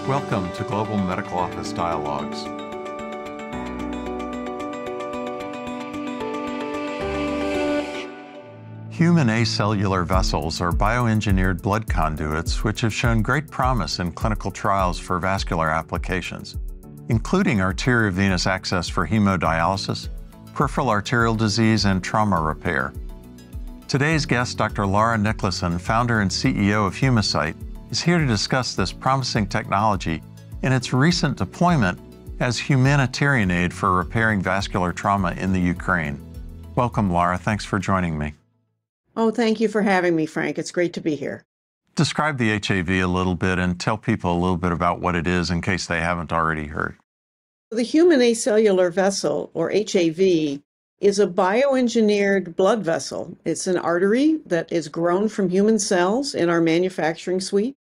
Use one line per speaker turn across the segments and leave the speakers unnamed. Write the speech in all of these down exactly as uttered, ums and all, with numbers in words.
Welcome to Global Medical Office Dialogues. Human acellular vessels are bioengineered blood conduits which have shown great promise in clinical trials for vascular applications, including arteriovenous access for hemodialysis, peripheral arterial disease, and trauma repair. Today's guest, Doctor Laura Niklason, founder and C E O of Humacyte, is here to discuss this promising technology and its recent deployment as humanitarian aid for repairing vascular trauma in the Ukraine. Welcome, Laura. Thanks for joining me.
Oh, thank you for having me, Frank. It's great to be here.
Describe the H A V a little bit and tell people a little bit about what it is in case they haven't already heard.
The human acellular vessel, or H A V, is a bioengineered blood vessel. It's an artery that is grown from human cells in our manufacturing suite.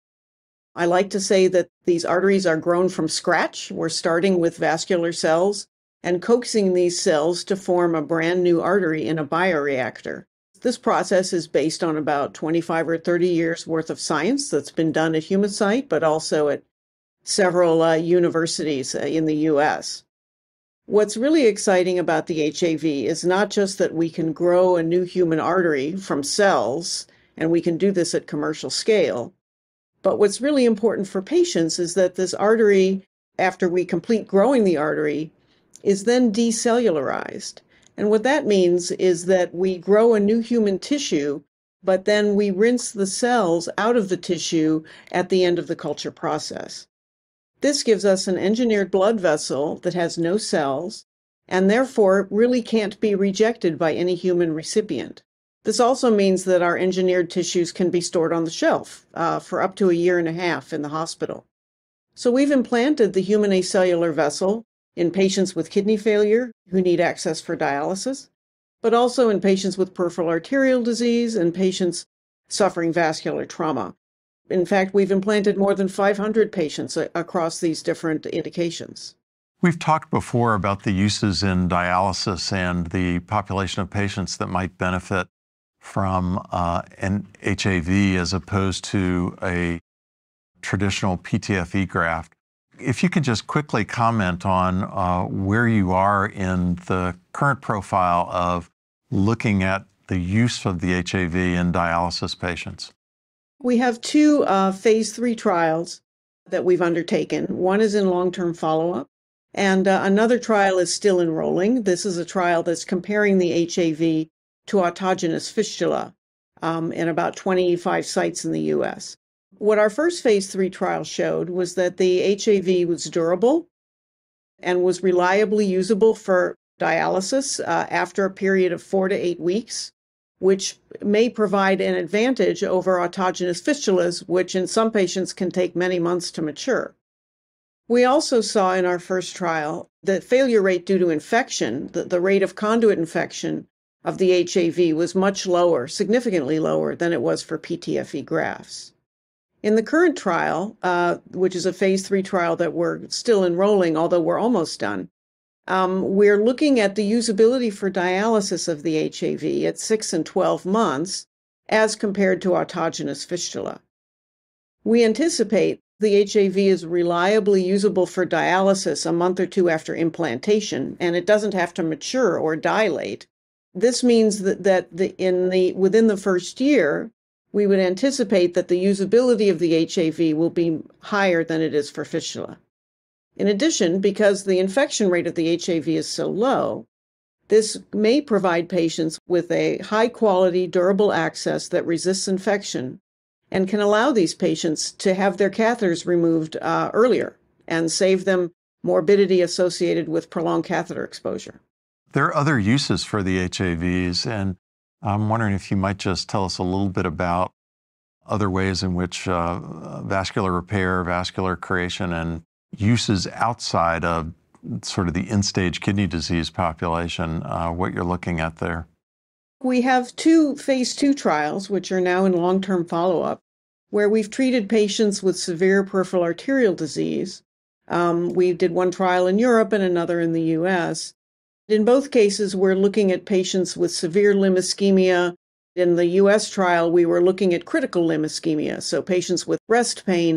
I like to say that these arteries are grown from scratch. We're starting with vascular cells and coaxing these cells to form a brand new artery in a bioreactor. This process is based on about twenty-five or thirty years worth of science that's been done at Humacyte, but also at several uh, universities uh, in the U S. What's really exciting about the H A V is not just that we can grow a new human artery from cells, and we can do this at commercial scale, but what's really important for patients is that this artery, after we complete growing the artery, is then decellularized. And what that means is that we grow a new human tissue, but then we rinse the cells out of the tissue at the end of the culture process. This gives us an engineered blood vessel that has no cells and therefore really can't be rejected by any human recipient. This also means that our engineered tissues can be stored on the shelf uh, for up to a year and a half in the hospital. So we've implanted the human acellular vessel in patients with kidney failure who need access for dialysis, but also in patients with peripheral arterial disease and patients suffering vascular trauma. In fact, we've implanted more than five hundred patients a- across these different indications.
We've talked before about the uses in dialysis and the population of patients that might benefit from uh, an H A V as opposed to a traditional P T F E graft. If you could just quickly comment on uh, where you are in the current profile of looking at the use of the H A V in dialysis patients.
We have two uh, phase three trials that we've undertaken. One is in long-term follow-up, and uh, another trial is still enrolling. This is a trial that's comparing the H A V to autogenous fistula um, in about twenty-five sites in the U S. What our first phase three trial showed was that the H A V was durable and was reliably usable for dialysis uh, after a period of four to eight weeks, which may provide an advantage over autogenous fistulas, which in some patients can take many months to mature. We also saw in our first trial that failure rate due to infection, the, the rate of conduit infection of the H A V was much lower, significantly lower than it was for P T F E grafts. In the current trial, uh, which is a phase three trial that we're still enrolling, although we're almost done, um, we're looking at the usability for dialysis of the H A V at six and twelve months as compared to autogenous fistula. We anticipate the H A V is reliably usable for dialysis a month or two after implantation, and it doesn't have to mature or dilate. This means that, that the, in the, within the first year, we would anticipate that the usability of the H A V will be higher than it is for fistula. In addition, because the infection rate of the H A V is so low, this may provide patients with a high-quality, durable access that resists infection and can allow these patients to have their catheters removed uh, earlier and save them morbidity associated with prolonged catheter exposure.
There are other uses for the H A Vs, and I'm wondering if you might just tell us a little bit about other ways in which uh, vascular repair, vascular creation, and uses outside of sort of the end-stage kidney disease population, uh, what you're looking at there.
We have two phase two trials, which are now in long-term follow-up, where we've treated patients with severe peripheral arterial disease. Um, we did one trial in Europe and another in the U S. In both cases, we're looking at patients with severe limb ischemia. In the U S trial, we were looking at critical limb ischemia, so patients with breast pain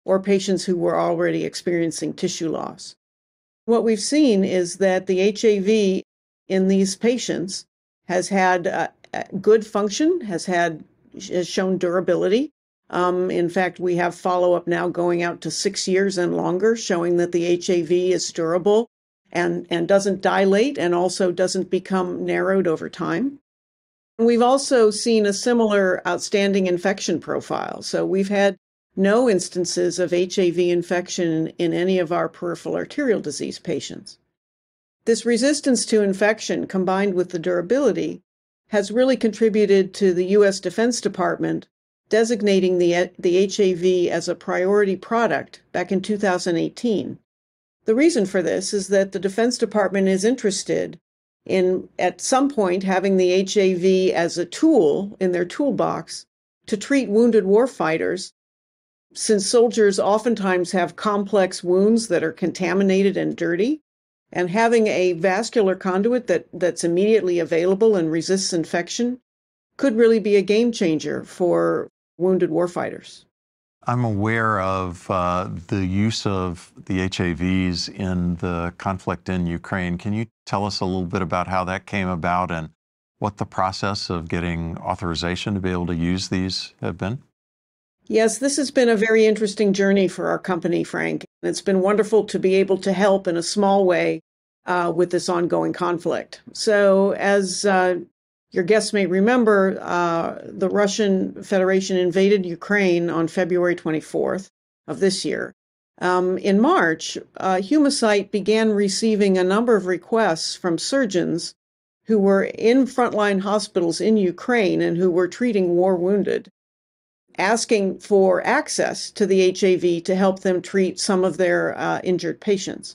or patients who were already experiencing tissue loss. What we've seen is that the H A V in these patients has had uh, good function, has had has shown durability. Um, in fact, we have follow-up now going out to six years and longer, showing that the H A V is durable and, and doesn't dilate and also doesn't become narrowed over time. We've also seen a similar outstanding infection profile. So we've had no instances of H A V infection in any of our peripheral arterial disease patients. This resistance to infection, combined with the durability, has really contributed to the U S Defense Department designating the, the H A V as a priority product back in two thousand eighteen. The reason for this is that the Defense Department is interested in, at some point, having the H A V as a tool in their toolbox to treat wounded warfighters, since soldiers oftentimes have complex wounds that are contaminated and dirty, and having a vascular conduit that, that's immediately available and resists infection could really be a game changer for wounded warfighters.
I'm aware of uh, the use of the H A Vs in the conflict in Ukraine. Can you tell us a little bit about how that came about and what the process of getting authorization to be able to use these have been?
Yes, this has been a very interesting journey for our company, Frank. It's been wonderful to be able to help in a small way uh, with this ongoing conflict. So as uh, your guests may remember, uh, the Russian Federation invaded Ukraine on February twenty-fourth of this year. Um, in March, uh, Humacyte began receiving a number of requests from surgeons who were in frontline hospitals in Ukraine and who were treating war wounded, asking for access to the H A V to help them treat some of their uh, injured patients.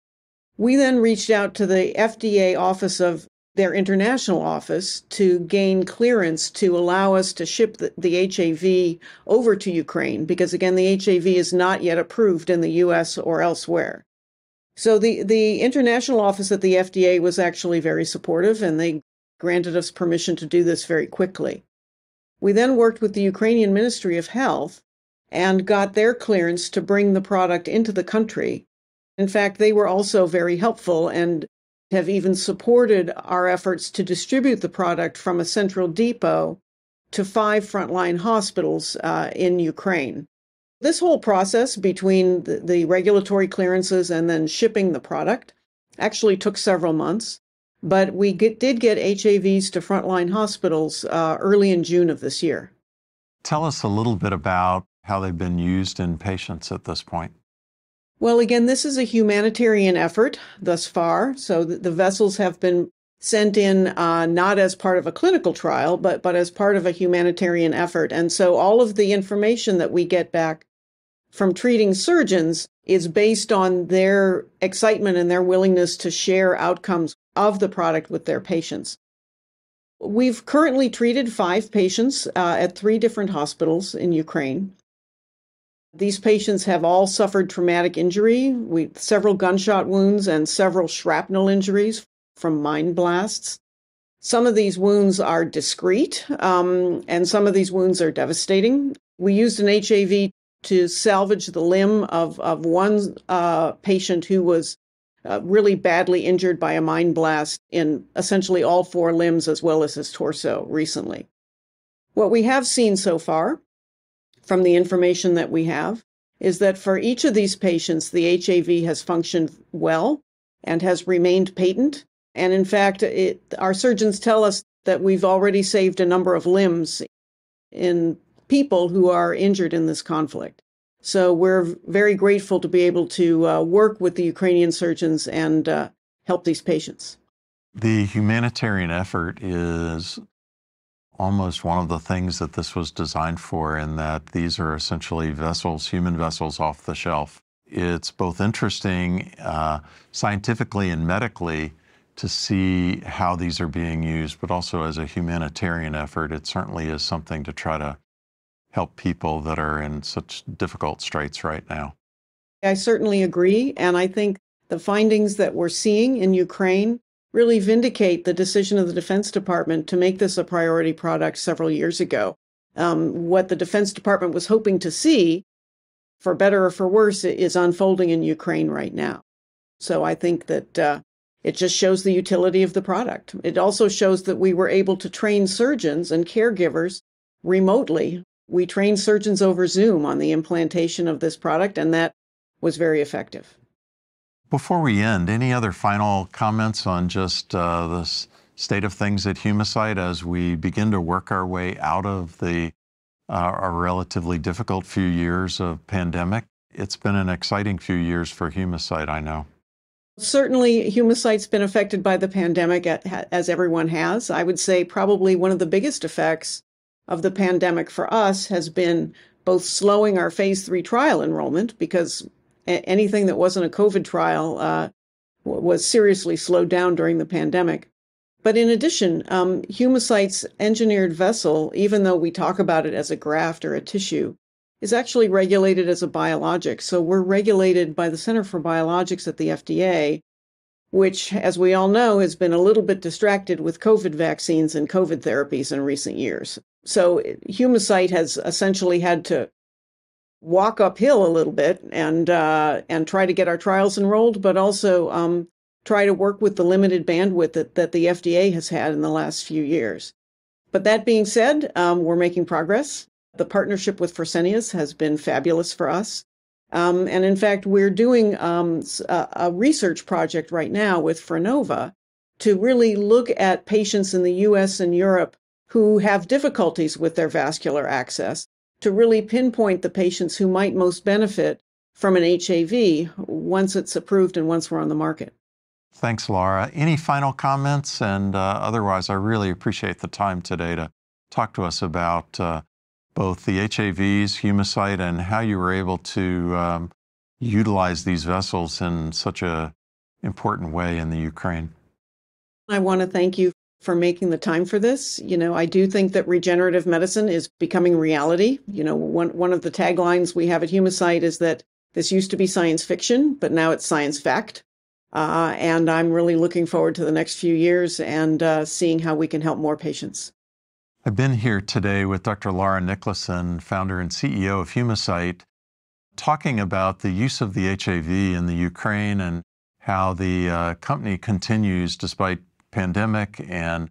We then reached out to the F D A office of their international office to gain clearance to allow us to ship the, the H A V over to Ukraine, because again, the H A V is not yet approved in the U S or elsewhere. So the, the international office at the F D A was actually very supportive, and they granted us permission to do this very quickly. We then worked with the Ukrainian Ministry of Health and got their clearance to bring the product into the country. In fact, they were also very helpful and have even supported our efforts to distribute the product from a central depot to five frontline hospitals uh, in Ukraine. This whole process between the, the regulatory clearances and then shipping the product actually took several months. But we get, did get H A Vs to frontline hospitals uh, early in June of this year.
Tell us a little bit about how they've been used in patients at this point.
Well, again, this is a humanitarian effort thus far. So the, the vessels have been sent in uh, not as part of a clinical trial, but, but as part of a humanitarian effort. And so all of the information that we get back from treating surgeons is based on their excitement and their willingness to share outcomes of the product with their patients. We've currently treated five patients uh, at three different hospitals in Ukraine. These patients have all suffered traumatic injury, we, several gunshot wounds and several shrapnel injuries from mine blasts. Some of these wounds are discrete, um, and some of these wounds are devastating. We used an H A V to salvage the limb of, of one uh, patient who was uh, really badly injured by a mine blast in essentially all four limbs as well as his torso recently. What we have seen so far, from the information that we have, is that for each of these patients, the H A V has functioned well and has remained patent. And in fact, it, our surgeons tell us that we've already saved a number of limbs in people who are injured in this conflict. So we're very grateful to be able to uh, work with the Ukrainian surgeons and uh, help these patients.
The humanitarian effort is almost one of the things that this was designed for, in that these are essentially vessels, human vessels off the shelf. It's both interesting uh, scientifically and medically to see how these are being used, but also as a humanitarian effort, it certainly is something to try to help people that are in such difficult straits right now.
I certainly agree, and I think the findings that we're seeing in Ukraine really vindicate the decision of the Defense Department to make this a priority product several years ago. Um, what the Defense Department was hoping to see for better or for worse, is unfolding in Ukraine right now. So I think that uh, it just shows the utility of the product. It also shows that we were able to train surgeons and caregivers remotely. We trained surgeons over Zoom on the implantation of this product, and that was very effective.
Before we end, any other final comments on just uh, the state of things at Humacyte as we begin to work our way out of the uh, a relatively difficult few years of pandemic? It's been an exciting few years for Humacyte, I know.
Certainly, Humacyte's been affected by the pandemic, as everyone has. I would say probably one of the biggest effects of the pandemic for us has been both slowing our phase three trial enrollment, because anything that wasn't a COVID trial uh, was seriously slowed down during the pandemic. But in addition, um, Humacyte's engineered vessel, even though we talk about it as a graft or a tissue, is actually regulated as a biologic. So we're regulated by the Center for Biologics at the F D A, which, as we all know, has been a little bit distracted with COVID vaccines and COVID therapies in recent years. So Humacyte has essentially had to walk uphill a little bit and uh, and try to get our trials enrolled, but also um, try to work with the limited bandwidth that, that the F D A has had in the last few years. But that being said, um, we're making progress. The partnership with Fresenius has been fabulous for us. Um, and in fact, we're doing um, a, a research project right now with Frenova to really look at patients in the U S and Europe who have difficulties with their vascular access, to really pinpoint the patients who might most benefit from an H A V once it's approved and once we're on the market.
Thanks, Laura. Any final comments? And uh, otherwise, I really appreciate the time today to talk to us about uh, both the H A Vs, Humacyte, and how you were able to um, utilize these vessels in such an important way in the Ukraine.
I want to thank you for making the time for this. You know, I do think that regenerative medicine is becoming reality. You know, one, one of the taglines we have at Humacyte is that this used to be science fiction, but now it's science fact. Uh, and I'm really looking forward to the next few years and uh, seeing how we can help more patients.
I've been here today with Doctor Laura Niklason, founder and C E O of Humacyte, talking about the use of the H A V in the Ukraine and how the uh, company continues, despite pandemic and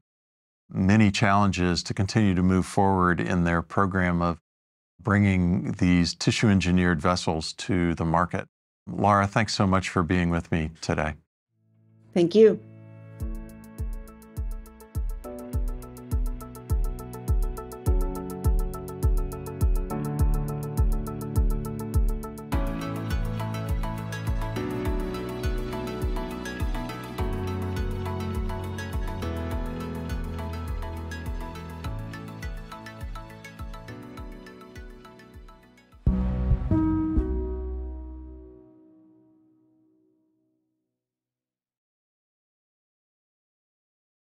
many challenges, to continue to move forward in their program of bringing these tissue-engineered vessels to the market. Laura, thanks so much for being with me today.
Thank you.